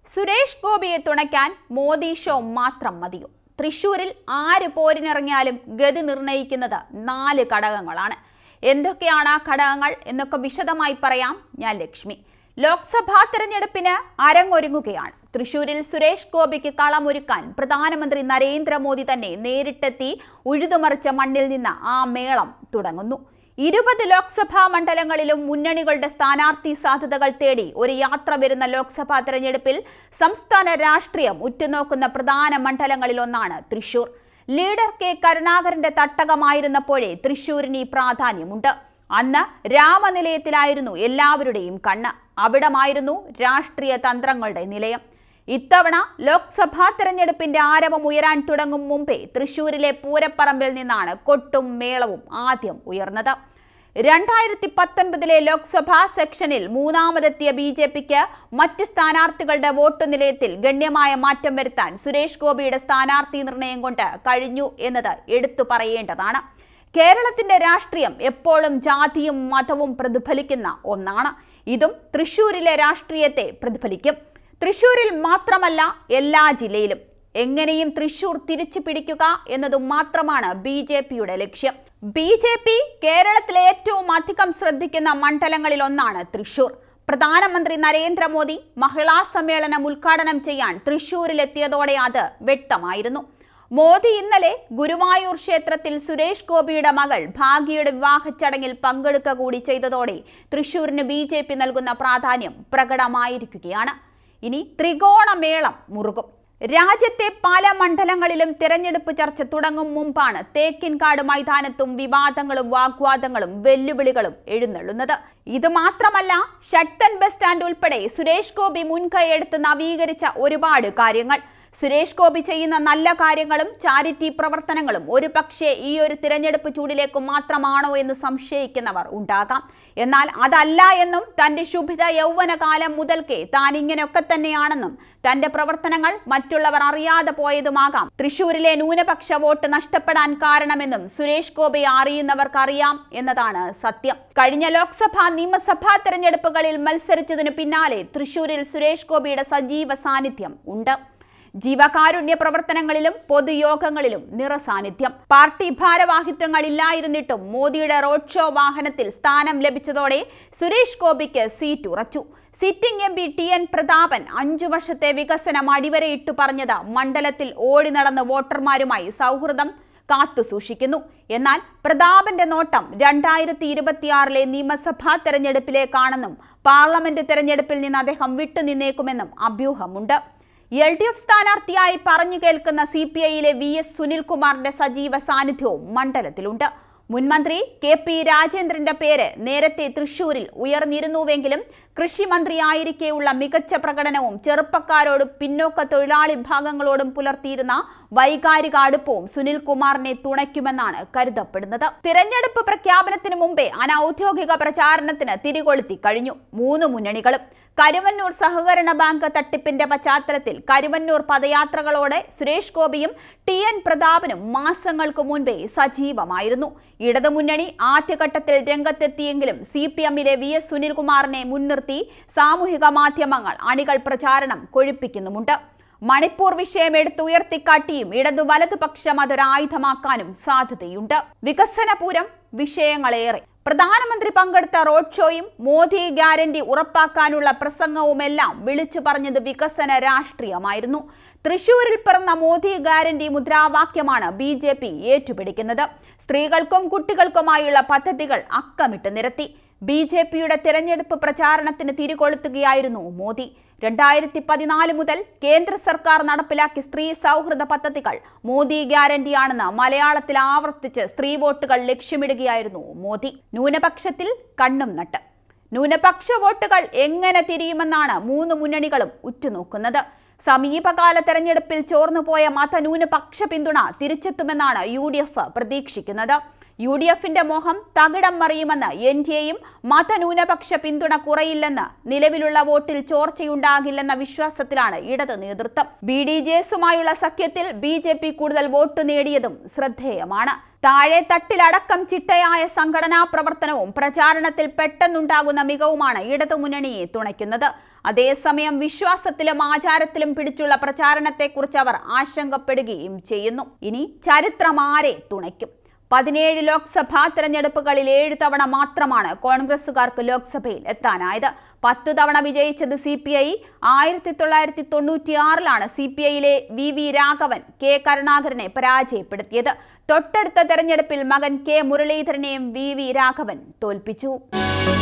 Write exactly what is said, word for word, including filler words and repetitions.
സുരേഷ് ഗോപിയെ തുണയ്ക്കാൻ മോദി ഷോ മാത്രം മതിയോ? തൃശൂരിൽ ആര് പോരിനിറങ്ങിയാലും ഗതി നിർണയിക്കുന്നത് നാല് ഘടകങ്ങളാണ്. എന്തൊക്കെയാണ് ആ ഘടകങ്ങൾ എന്നൊക്കെ വിശദമായി പറയാം ഞാൻ ലക്ഷ്മി. ലോക്സഭാ തെരഞ്ഞെടുപ്പിന് അരങ്ങൊരുങ്ങുകയാണ്. തൃശൂരിൽ സുരേഷ് ഗോപിക്ക് കളമൊരുക്കാൻ പ്രധാനമന്ത്രി നരേന്ദ്രമോദി തന്നെ നേരിട്ടെത്തി ഉഴുതുമറിച്ച മണ്ണിൽ നിന്ന് ആ മേളം തുടങ്ങുന്നു. ഇരുപത് ലോക്സഭാ മണ്ഡലങ്ങളിലും മുന്നണികളുടെ സ്ഥാനാർത്ഥി സാധ്യതകൾ തേടി ഒരു യാത്ര വരുന്ന ലോക്സഭാ തെരഞ്ഞെടുപ്പിൽ സംസ്ഥാന രാഷ്ട്രീയം ഉറ്റുനോക്കുന്ന പ്രധാന മണ്ഡലങ്ങളിൽ ഒന്നാണ് തൃശൂർ. ലീഡർ കെ കരുണാകരന്റെ തട്ടകമായിരുന്നപ്പോഴേ തൃശൂരിന് ഈ പ്രാധാന്യമുണ്ട്. അന്ന് രാമനിലയത്തിലായിരുന്നു എല്ലാവരുടെയും കണ്ണ്. അവിടമായിരുന്നു രാഷ്ട്രീയ തന്ത്രങ്ങളുടെ നിലയം. ഇത്തവണ ലോക്സഭാ തെരഞ്ഞെടുപ്പിന്റെ ആരവം ഉയരാൻ തുടങ്ങും മുമ്പേ തൃശൂരിലെ പൂരപ്പറമ്പിൽ നിന്നാണ് കൊട്ടും മേളവും ആദ്യം ഉയർന്നത്. രണ്ടായിരത്തി പത്തൊൻപതിലെ ലോക്സഭാ സെക്ഷനിൽ മൂന്നാമതെത്തിയ ബി ജെ പിക്ക് മറ്റ് സ്ഥാനാർത്ഥികളുടെ വോട്ട് നിലയത്തിൽ ഗണ്യമായ മാറ്റം വരുത്താൻ സുരേഷ് ഗോപിയുടെ സ്ഥാനാർത്ഥി നിർണയം കൊണ്ട് കഴിഞ്ഞു എന്നത് എടുത്തു പറയേണ്ടതാണ്. കേരളത്തിന്റെ രാഷ്ട്രീയം എപ്പോഴും ജാതിയും മതവും പ്രതിഫലിക്കുന്ന ഒന്നാണ്. ഇതും തൃശൂരിലെ രാഷ്ട്രീയത്തെ പ്രതിഫലിക്കും. തൃശൂരിൽ മാത്രമല്ല, എല്ലാ ജില്ലയിലും എങ്ങനെയും തൃശൂർ തിരിച്ചു പിടിക്കുക എന്നതും മാത്രമാണ് ബി ജെ പിയുടെ ലക്ഷ്യം. ബി ജെ പി കേരളത്തിലെ ഏറ്റവും അധികം ശ്രദ്ധിക്കുന്ന മണ്ഡലങ്ങളിൽ ഒന്നാണ് തൃശൂർ. പ്രധാനമന്ത്രി നരേന്ദ്രമോദി മഹിളാ സമ്മേളനം ഉദ്ഘാടനം ചെയ്യാൻ തൃശൂരിലെത്തിയതോടെ അത് വ്യക്തമായിരുന്നു. മോദി ഇന്നലെ ഗുരുവായൂർ ക്ഷേത്രത്തിൽ സുരേഷ് ഗോപിയുടെ മകൾ ഭാഗ്യയുടെ വിവാഹ ചടങ്ങിൽ പങ്കെടുക്കുക കൂടി ചെയ്തതോടെ തൃശൂരിന് ബി ജെ പി നൽകുന്ന പ്രാധാന്യം പ്രകടമായിരിക്കുകയാണ്. ഇനി ത്രികോണമേളം മുറുകും. രാജ്യത്തെ പല മണ്ഡലങ്ങളിലും തിരഞ്ഞെടുപ്പ് ചർച്ച തുടങ്ങും മുമ്പാണ് തേക്കിൻകാട് മൈതാനത്തും വിവാദങ്ങളും വാഗ്വാദങ്ങളും വെല്ലുവിളികളും എഴുന്നള്ളുന്നത്. ഇത് മാത്രമല്ല, ഷട്ടൻ ബസ് സ്റ്റാൻഡ് ഉൾപ്പെടെ സുരേഷ് ഗോപി മുൻകൈയെടുത്ത് നവീകരിച്ച ഒരുപാട് കാര്യങ്ങൾ, സുരേഷ് ഗോപി ചെയ്യുന്ന നല്ല കാര്യങ്ങളും ചാരിറ്റി പ്രവർത്തനങ്ങളും ഒരു പക്ഷേ ഈ ഒരു തിരഞ്ഞെടുപ്പ് ചൂടിലേക്ക് മാത്രമാണോ എന്ന് സംശയിക്കുന്നവർ ഉണ്ടാകാം. എന്നാൽ അതല്ല എന്നും തന്റെ ശുഭിത യൗവന കാലം മുതൽക്കേ താൻ ഇങ്ങനെയൊക്കെ തന്നെയാണെന്നും തന്റെ പ്രവർത്തനങ്ങൾ മറ്റുള്ളവർ അറിയാതെ പോയതുമാകാം തൃശൂരിലെ ന്യൂനപക്ഷ വോട്ട് നഷ്ടപ്പെടാൻ കാരണമെന്നും സുരേഷ് ഗോപിയെ അറിയുന്നവർക്കറിയാം എന്നതാണ് സത്യം. കഴിഞ്ഞ ലോക്സഭാ നിയമസഭാ തെരഞ്ഞെടുപ്പുകളിൽ മത്സരിച്ചതിനു പിന്നാലെ തൃശൂരിൽ സുരേഷ് ഗോപിയുടെ സജീവ സാന്നിധ്യം ഉണ്ട്. ജീവകാരുണ്യ പ്രവർത്തനങ്ങളിലും പൊതുയോഗങ്ങളിലും നിറസാന്നിധ്യം. പാർട്ടി ഭാരവാഹിത്വങ്ങൾ ഇല്ലായിരുന്നിട്ടും മോദിയുടെ റോഡ് ഷോ വാഹനത്തിൽ സ്ഥാനം ലഭിച്ചതോടെ സുരേഷ് ഗോപിക്ക് സീറ്റ് ഉറച്ചു. Sitting M P T N Prathapan അഞ്ചു വർഷത്തെ വികസനം അടിവരയിട്ടു പറഞ്ഞത് മണ്ഡലത്തിൽ ഓടി നടന്ന് വോട്ടർമാരുമായി സൗഹൃദം കാത്തു സൂക്ഷിക്കുന്നു. എന്നാൽ പ്രതാപന്റെ നോട്ടം രണ്ടായിരത്തി ഇരുപത്തിയാറിലെ നിയമസഭാ തെരഞ്ഞെടുപ്പിലേക്കാണെന്നും പാർലമെന്റ് തെരഞ്ഞെടുപ്പിൽ നിന്ന് അദ്ദേഹം വിട്ടുനിന്നേക്കുമെന്നും അഭ്യൂഹമുണ്ട്. എൽ ഡി എഫ് സ്ഥാനാർത്ഥിയായി പറഞ്ഞു കേൾക്കുന്ന സി പി ഐയിലെ വി എസ് സുനിൽകുമാറിന്റെ സജീവ സാന്നിധ്യവും മണ്ഡലത്തിലുണ്ട്. മുൻമന്ത്രി കെ പി രാജേന്ദ്രന്റെ പേര് നേരത്തെ തൃശൂരിൽ ഉയർന്നിരുന്നുവെങ്കിലും കൃഷി മന്ത്രിയായിരിക്കെയുള്ള മികച്ച പ്രകടനവും ചെറുപ്പക്കാരോടും പിന്നോക്ക തൊഴിലാളി വിഭാഗങ്ങളോടും പുലർത്തിയിരുന്ന വൈകാരിക അടുപ്പവും സുനിൽകുമാറിനെ തുണയ്ക്കുമെന്നാണ് കരുതപ്പെടുന്നത്. തിരഞ്ഞെടുപ്പ് പ്രഖ്യാപനത്തിന് മുമ്പേ അനൌദ്യോഗിക പ്രചാരണത്തിന് തിരികൊളുത്തി കഴിഞ്ഞു മൂന്ന് മുന്നണികളും. കരുവന്നൂർ സഹകരണ ബാങ്ക് തട്ടിപ്പിന്റെ പശ്ചാത്തലത്തിൽ കരുവന്നൂർ പദയാത്രകളോടെ സുരേഷ് ഗോപിയും ടി എൻ പ്രതാപനും മാസങ്ങൾക്ക് മുൻപേ സജീവമായിരുന്നു. ഇടതുമുന്നണി ആദ്യഘട്ടത്തിൽ രംഗത്തെത്തിയെങ്കിലും സി പി എമ്മിലെ വി എസ് സുനിൽകുമാറിനെ മുൻനിർത്തി സാമൂഹിക മാധ്യമങ്ങൾ അണികൾ പ്രചാരണം കൊഴുപ്പിക്കുന്നുമുണ്ട്. മണിപ്പൂർ വിഷയം എടുത്തുയർത്തിക്കാട്ടിയും ഇടതു വലതുപക്ഷം അതൊരായുധമാക്കാനും സാധ്യതയുണ്ട്. വികസനപൂരം വിഷയങ്ങളേറെ. പ്രധാനമന്ത്രി പങ്കെടുത്ത റോഡ് ഷോയും മോദി ഗ്യാരണ്ടി ഉറപ്പാക്കാനുള്ള പ്രസംഗവുമെല്ലാം വിളിച്ചു പറഞ്ഞത് വികസന രാഷ്ട്രീയമായിരുന്നു. തൃശൂരിൽ പിറന്ന മോദി ഗ്യാരണ്ടി മുദ്രാവാക്യമാണ് ബി ജെ പി ഏറ്റുപിടിക്കുന്നത്. സ്ത്രീകൾക്കും കുട്ടികൾക്കുമായുള്ള പദ്ധതികൾ അക്കമിട്ട് നിരത്തി ബി ജെ പിയുടെ തിരഞ്ഞെടുപ്പ് പ്രചാരണത്തിന് തിരികൊളുത്തുകയായിരുന്നു മോദി. രണ്ടായിരത്തി പതിനാല് മുതൽ കേന്ദ്ര സർക്കാർ നടപ്പിലാക്കിയ സ്ത്രീ സൗഹൃദ പദ്ധതികൾ മോദി ഗ്യാരണ്ടിയാണെന്ന് മലയാളത്തിൽ ആവർത്തിച്ച് സ്ത്രീ വോട്ടുകൾ ലക്ഷ്യമിടുകയായിരുന്നു മോദി. ന്യൂനപക്ഷത്തിൽ കണ്ണും നട്ട്. ന്യൂനപക്ഷ വോട്ടുകൾ എങ്ങനെ തിരിയുമെന്നാണ് മൂന്ന് മുന്നണികളും ഉറ്റുനോക്കുന്നത്. സമീപകാല തെരഞ്ഞെടുപ്പിൽ ചോർന്നുപോയ മതന്യൂനപക്ഷ പിന്തുണ തിരിച്ചെത്തുമെന്നാണ് യു ഡി എഫ് പ്രതീക്ഷിക്കുന്നത്. യു ഡി എഫിന്റെ മോഹം തകിടം മറിയുമെന്ന് എൻ ഡി എയും മതന്യൂനപക്ഷ പിന്തുണ കുറയില്ലെന്ന് നിലവിലുള്ള വോട്ടിൽ ചോർച്ചയുണ്ടാകില്ലെന്ന വിശ്വാസത്തിലാണ് ഇടത് നേതൃത്വം. ബി ഡി ജെ എസുമായുള്ള സഖ്യത്തിൽ ബി ജെ പി കൂടുതൽ വോട്ട് നേടിയതും ശ്രദ്ധേയമാണ്. താഴെ തട്ടിലടക്കം ചിട്ടയായ സംഘടനാ പ്രവർത്തനവും പ്രചാരണത്തിൽ പെട്ടെന്നുണ്ടാകുന്ന മികവുമാണ് ഇടതുമുന്നണിയെ തുണയ്ക്കുന്നത്. അതേസമയം വിശ്വാസത്തിലും ആചാരത്തിലും പിടിച്ചുള്ള പ്രചാരണത്തെക്കുറിച്ച് അവർ ആശങ്കപ്പെടുകയും ചെയ്യുന്നു. ഇനി ചരിത്രം ആരെ തുണയ്ക്കും? പതിനേഴ് ലോക്സഭാ തെരഞ്ഞെടുപ്പുകളിൽ ഏഴ് തവണ മാത്രമാണ് കോൺഗ്രസുകാർക്ക് ലോക്സഭയിൽ എത്താനായത്. പത്തു തവണ വിജയിച്ചത് സി പി ഐ. ആയിരത്തി തൊള്ളായിരത്തി തൊണ്ണൂറ്റി ആറിലാണ് സി പി ഐയിലെ വി വി രാഘവൻ കെ കരുണാകരനെ പരാജയപ്പെടുത്തിയത്. തൊട്ടടുത്ത തെരഞ്ഞെടുപ്പിൽ മകൻ കെ മുരളീധരനെയും വി വി രാഘവൻ തോൽപ്പിച്ചു.